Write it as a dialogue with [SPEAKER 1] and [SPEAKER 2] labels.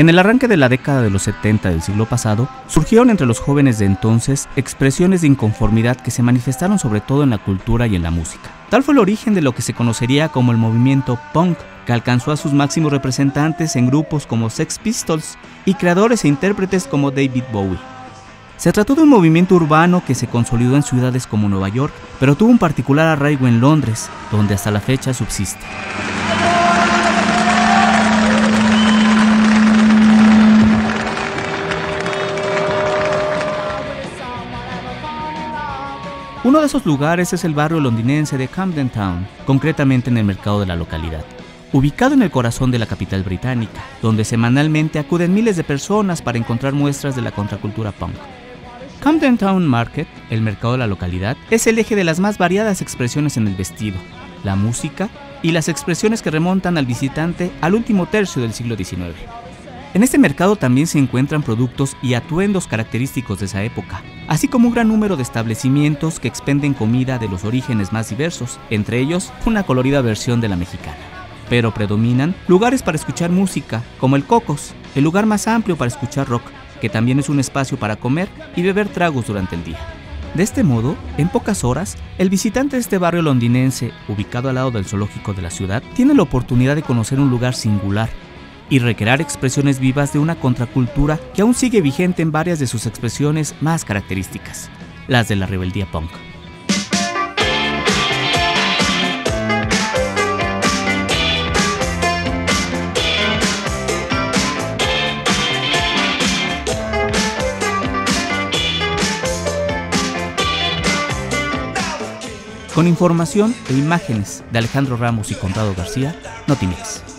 [SPEAKER 1] En el arranque de la década de los 70 del siglo pasado, surgieron entre los jóvenes de entonces expresiones de inconformidad que se manifestaron sobre todo en la cultura y en la música. Tal fue el origen de lo que se conocería como el movimiento punk, que alcanzó a sus máximos representantes en grupos como Sex Pistols y creadores e intérpretes como David Bowie. Se trató de un movimiento urbano que se consolidó en ciudades como Nueva York, pero tuvo un particular arraigo en Londres, donde hasta la fecha subsiste. Uno de esos lugares es el barrio londinense de Camden Town, concretamente en el mercado de la localidad, ubicado en el corazón de la capital británica, donde semanalmente acuden miles de personas para encontrar muestras de la contracultura punk. Camden Town Market, el mercado de la localidad, es el eje de las más variadas expresiones en el vestido, la música y las expresiones que remontan al visitante al último tercio del siglo XIX. En este mercado también se encuentran productos y atuendos característicos de esa época, así como un gran número de establecimientos que expenden comida de los orígenes más diversos, entre ellos una colorida versión de la mexicana. Pero predominan lugares para escuchar música, como el Cocos, el lugar más amplio para escuchar rock, que también es un espacio para comer y beber tragos durante el día. De este modo, en pocas horas, el visitante de este barrio londinense, ubicado al lado del zoológico de la ciudad, tiene la oportunidad de conocer un lugar singular y recrear expresiones vivas de una contracultura que aún sigue vigente en varias de sus expresiones más características, las de la rebeldía punk. Con información e imágenes de Alejandro Ramos y Conrado García, Notimix.